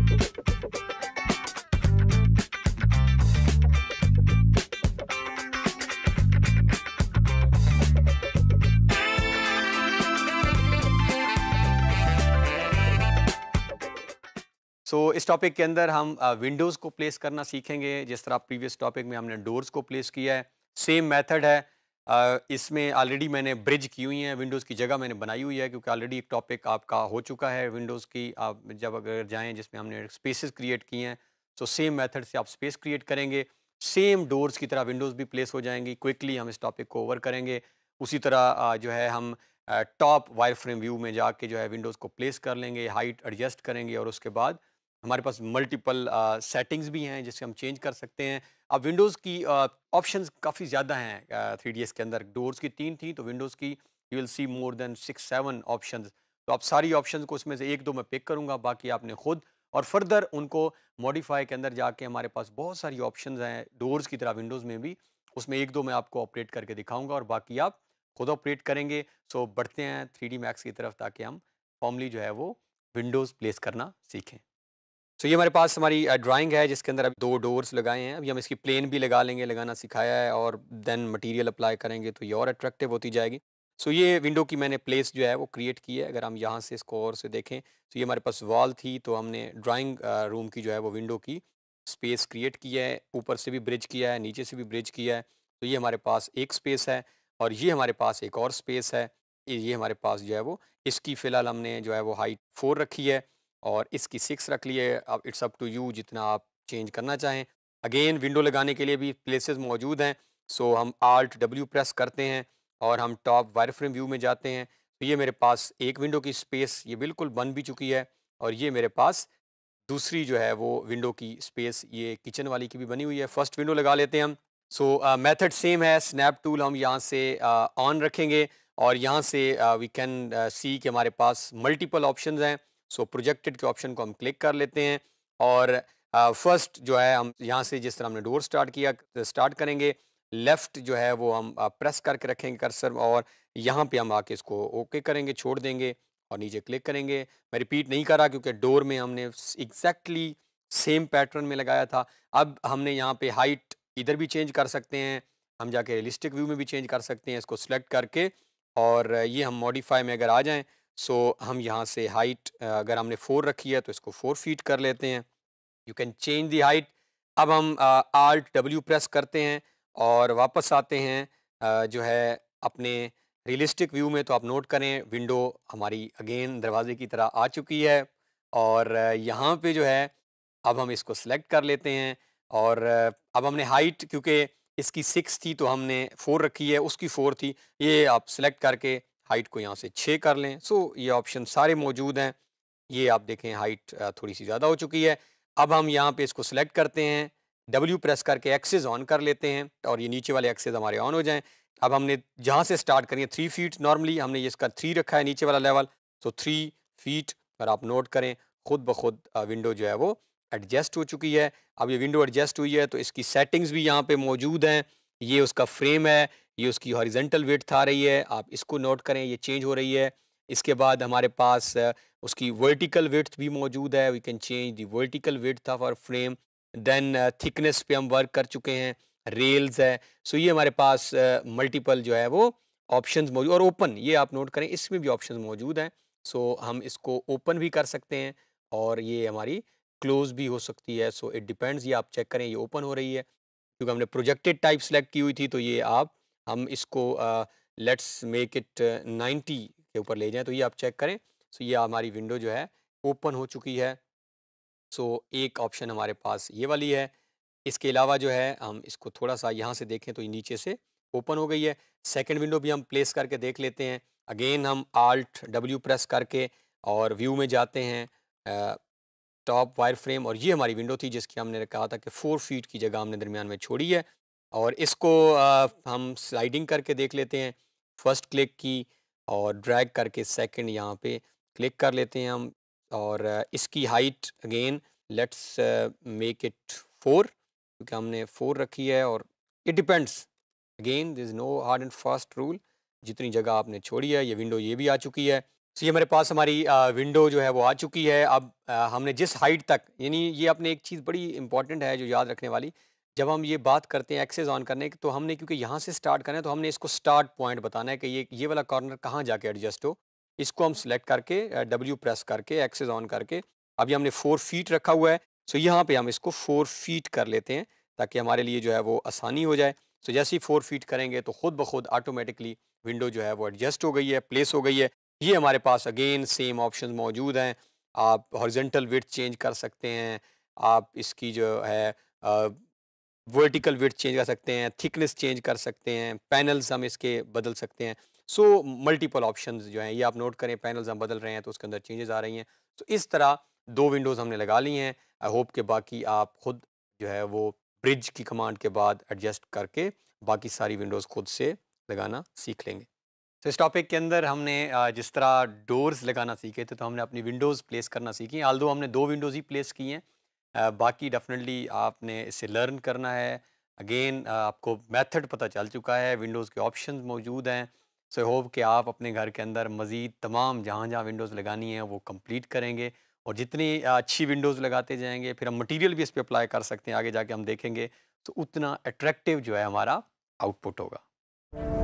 इस टॉपिक के अंदर हम विंडोज़ को प्लेस करना सीखेंगे, जिस तरह प्रीवियस टॉपिक में हमने डोर्स को प्लेस किया है। सेम मेथड है। इसमें ऑलरेडी मैंने ब्रिज की हुई है, विंडोज़ की जगह मैंने बनाई हुई है, क्योंकि ऑलरेडी एक टॉपिक आपका हो चुका है विंडोज़ की। आप जब अगर जाएँ जिसमें हमने स्पेसेस क्रिएट किए हैं, तो सेम मेथड से आप स्पेस क्रिएट करेंगे। सेम डोर्स की तरह विंडोज़ भी प्लेस हो जाएंगी। क्विकली हम इस टॉपिक को ओवर करेंगे। उसी तरह जो है हम टॉप वायर फ्रेम व्यू में जाके जो है विंडोज़ को प्लेस कर लेंगे, हाइट एडजस्ट करेंगे और उसके बाद हमारे पास मल्टीपल सेटिंग्स भी हैं जिससे हम चेंज कर सकते हैं। अब विंडोज़ की ऑप्शंस काफ़ी ज़्यादा हैं 3ds के अंदर। डोर्स की 3 थी, तो विंडोज़ की you will see more than 6-7 options. तो आप सारी ऑप्शंस को उसमें से 1-2 मैं पिक करूँगा, बाकी आपने खुद और फर्दर उनको मॉडिफ़ाई के अंदर जाके हमारे पास बहुत सारी ऑप्शंस हैं डोर्स की तरह विंडोज़ में भी। उसमें 1-2 मैं आपको ऑपरेट करके दिखाऊँगा और बाकी आप खुद ऑपरेट करेंगे। सो बढ़ते हैं 3D मैक्स की तरफ ताकि हम फॉर्मली जो है वो विंडोज़ प्लेस करना सीखें। ये हमारे पास हमारी ड्राइंग है जिसके अंदर अभी 2 डोर्स लगाए हैं। अभी हम इसकी प्लेन भी लगा लेंगे, लगाना सिखाया है और देन मटेरियल अप्लाई करेंगे तो ये और अट्रैक्टिव होती जाएगी। ये विंडो की मैंने प्लेस जो है वो क्रिएट की है। अगर हम यहाँ से इसको और से देखें तो ये हमारे पास वॉल थी, तो हमने ड्राइंग रूम की जो है वो विंडो की स्पेस क्रिएट किया है। ऊपर से भी ब्रिज किया है, नीचे से भी ब्रिज किया है। तो ये हमारे पास एक स्पेस है और ये हमारे पास एक और स्पेस है। ये हमारे पास जो है वो इसकी फ़िलहाल हमने जो है वो हाइट 4 रखी है और इसकी 6 रख ली है। अब इट्स अप टू यू जितना आप चेंज करना चाहें। अगेन विंडो लगाने के लिए भी प्लेसेस मौजूद हैं। हम आल्ट डब्ल्यू प्रेस करते हैं और हम टॉप वायर फ्रेम व्यू में जाते हैं। तो ये मेरे पास एक विंडो की स्पेस ये बिल्कुल बन भी चुकी है और ये मेरे पास दूसरी जो है वो विंडो की स्पेस ये किचन वाली की भी बनी हुई है। फर्स्ट विंडो लगा लेते हैं हम। मेथड सेम है। स्नैप टूल हम यहाँ से ऑन रखेंगे और यहाँ से वी कैन सी कि हमारे पास मल्टीपल ऑप्शंस हैं। प्रोजेक्टेड के ऑप्शन को हम क्लिक कर लेते हैं और फर्स्ट जो है हम यहाँ से जिस तरह हमने डोर स्टार्ट किया स्टार्ट करेंगे। लेफ्ट जो है वो हम प्रेस करके रखेंगे कर्सर और यहाँ पे हम आके इसको ओके करेंगे, छोड़ देंगे और नीचे क्लिक करेंगे। मैं रिपीट नहीं कर रहा क्योंकि डोर में हमने एग्जैक्टली सेम पैटर्न में लगाया था। अब हमने यहाँ पे हाइट इधर भी चेंज कर सकते हैं, हम जाके रियलिस्टिक व्यू में भी चेंज कर सकते हैं इसको सिलेक्ट करके और ये हम मॉडिफाई में अगर आ जाएं हम यहाँ से हाइट अगर हमने 4 रखी है तो इसको 4 फीट कर लेते हैं। You can change the height. अब हम आल्ट डब्ल्यू प्रेस करते हैं और वापस आते हैं जो है अपने रियलिस्टिक व्यू में। तो आप नोट करें विंडो हमारी अगेन दरवाजे की तरह आ चुकी है और यहाँ पे जो है अब हम इसको सेलेक्ट कर लेते हैं और अब हमने हाइट क्योंकि इसकी 6 थी तो हमने 4 रखी है, उसकी 4 थी। ये आप सेलेक्ट करके हाइट को यहाँ से 6 कर लें। ये ऑप्शन सारे मौजूद हैं। ये आप देखें हाइट थोड़ी सी ज़्यादा हो चुकी है। अब हम यहाँ पे इसको सिलेक्ट करते हैं, डब्ल्यू प्रेस करके एक्सेस ऑन कर लेते हैं और ये नीचे वाले एक्सेस हमारे ऑन हो जाएँ। अब हमने जहाँ से स्टार्ट करें 3 फीट नॉर्मली हमने ये इसका 3 रखा है नीचे वाला लेवल। 3 फीट पर आप नोट करें खुद ब खुद विंडो जो है वो एडजस्ट हो चुकी है। अब ये विंडो एडजस्ट हुई है तो इसकी सेटिंग्स भी यहाँ पे मौजूद हैं। ये उसका फ्रेम है, ये उसकी हॉरिजॉन्टल विड्थ आ रही है, आप इसको नोट करें ये चेंज हो रही है। इसके बाद हमारे पास उसकी वर्टिकल विड्थ भी मौजूद है। We can change the vertical width of our frame. Then thickness पे हम वर्क कर चुके हैं, रेल्स है। ये हमारे पास मल्टीपल जो है वो ऑप्शंस मौजूद और ओपन ये आप नोट करें इसमें भी ऑप्शंस मौजूद हैं। हम इसको ओपन भी कर सकते हैं और ये हमारी क्लोज भी हो सकती है। It depends. ये आप चेक करें ये ओपन हो रही है क्योंकि हमने प्रोजेक्टेड टाइप सेलेक्ट की हुई थी। तो ये आप हम इसको लेट्स मेक इट 90 के ऊपर ले जाएं तो ये आप चेक करें। ये हमारी विंडो जो है ओपन हो चुकी है। एक ऑप्शन हमारे पास ये वाली है। इसके अलावा जो है हम इसको थोड़ा सा यहाँ से देखें तो ये नीचे से ओपन हो गई है। सेकंड विंडो भी हम प्लेस करके देख लेते हैं। अगेन हम आल्ट डब्ल्यू प्रेस करके और व्यू में जाते हैं टॉप वायर फ्रेम और ये हमारी विंडो थी जिसकी हमने कहा था कि 4 फीट की जगह हमने दरमियान में छोड़ी है और इसको हम स्लाइडिंग करके देख लेते हैं। फर्स्ट क्लिक की और ड्रैग करके सेकंड यहाँ पे क्लिक कर लेते हैं हम और इसकी height again let's make it 4 क्योंकि हमने 4 रखी है और it depends. Again this is no hard and fast rule. जितनी जगह आपने छोड़ी है ये विंडो ये भी आ चुकी है। तो ये मेरे पास हमारी विंडो जो है वो आ चुकी है। अब हमने जिस हाइट तक, यानी ये अपने एक चीज़ बड़ी इंपॉर्टेंट है जो याद रखने वाली, जब हम ये बात करते हैं एक्सेस ऑन करने की, तो हमने क्योंकि यहाँ से स्टार्ट करना है, तो हमने इसको स्टार्ट पॉइंट बताना है कि ये वाला कॉर्नर कहाँ जाके एडजस्ट हो। इसको हम सेलेक्ट करके डब्ल्यू प्रेस करके एक्सेस ऑन करके, अभी हमने 4 फीट रखा हुआ है, सो यहाँ पे हम इसको 4 फीट कर लेते हैं ताकि हमारे लिए जो है वो आसानी हो जाए। सो जैसे ही 4 फीट करेंगे तो खुद ब खुद ऑटोमेटिकली विंडो जो है वो एडजस्ट हो गई है, प्लेस हो गई है। ये हमारे पास अगेन सेम ऑप्शंस मौजूद हैं। आप हॉरिजॉन्टल विड्थ चेंज कर सकते हैं, आप इसकी जो है वर्टिकल विड्थ चेंज कर सकते हैं, थिकनेस चेंज कर सकते हैं, पैनल्स हम इसके बदल सकते हैं। सो मल्टीपल ऑप्शंस जो हैं ये आप नोट करें, पैनल्स हम बदल रहे हैं तो उसके अंदर चेंजेस आ रही हैं। तो इस तरह 2 विंडोज़ हमने लगा ली हैं। आई होप कि बाकी आप खुद जो है वो ब्रिज की कमांड के बाद एडजस्ट करके बाकी सारी विंडोज़ खुद से लगाना सीख लेंगे। तो इस टॉपिक के अंदर हमने जिस तरह डोर्स लगाना सीखे थे, तो हमने अपनी विंडोज़ प्लेस करना सीखी। ऑल्दो हमने 2 विंडोज़ ही प्लेस की हैं। बाकी डेफ़िनेटली आपने इसे लर्न करना है। अगेन आपको मेथड पता चल चुका है, विंडोज़ के ऑप्शंस मौजूद हैं। सो होप कि आप अपने घर के अंदर मज़ीद तमाम जहाँ-जहाँ विंडोज़ लगानी है वो कंप्लीट करेंगे, और जितनी अच्छी विंडोज़ लगाते जाएँगे, फिर हम मटीरियल भी इस पे अप्लाई कर सकते हैं, आगे जाके हम देखेंगे, तो उतना अट्रैक्टिव जो है हमारा आउटपुट होगा।